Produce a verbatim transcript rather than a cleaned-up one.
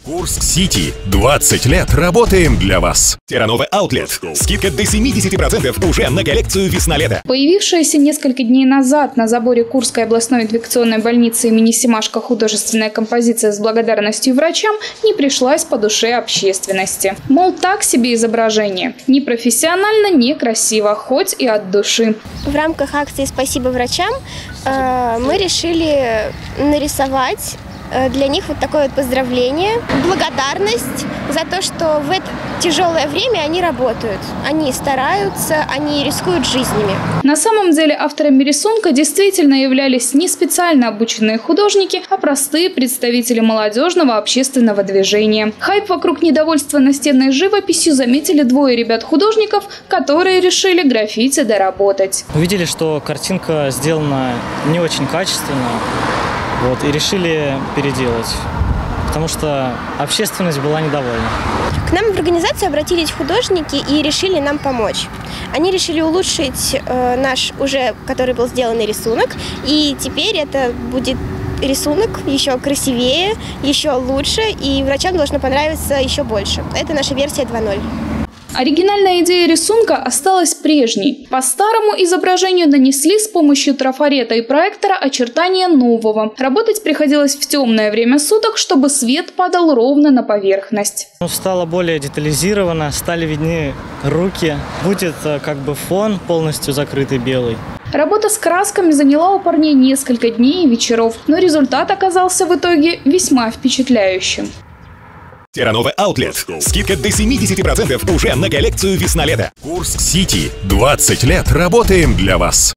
Курск-Сити. двадцать лет работаем для вас. Терранова Аутлет. Скидка до семидесяти процентов уже на коллекцию весна-лето. Появившаяся несколько дней назад на заборе Курской областной инфекционной больницы имени Семашко художественная композиция с благодарностью врачам не пришлась по душе общественности. Мол, так себе изображение. Ни профессионально, ни красиво, хоть и от души. В рамках акции «Спасибо врачам» э, мы решили нарисовать для них вот такое вот поздравление, благодарность за то, что в это тяжелое время они работают, они стараются, они рискуют жизнями. На самом деле авторами рисунка действительно являлись не специально обученные художники, а простые представители молодежного общественного движения. Хайп вокруг недовольства настенной живописью заметили двое ребят-художников, которые решили граффити доработать. Увидели, что картинка сделана не очень качественно. Вот, и решили переделать, потому что общественность была недовольна. К нам в организацию обратились художники и решили нам помочь. Они решили улучшить э, наш уже, который был сделанный рисунок, и теперь это будет рисунок еще красивее, еще лучше, и врачам должно понравиться еще больше. Это наша версия два ноль. Оригинальная идея рисунка осталась прежней. По старому изображению нанесли с помощью трафарета и проектора очертания нового. Работать приходилось в темное время суток, чтобы свет падал ровно на поверхность. Ну, стало более детализировано, стали видны руки. Будет как бы фон полностью закрытый белый. Работа с красками заняла у парней несколько дней и вечеров, но результат оказался в итоге весьма впечатляющим. Терранова Аутлет. Скидка до семидесяти процентов уже на коллекцию весна-лето. Курск-Сити. двадцать лет работаем для вас.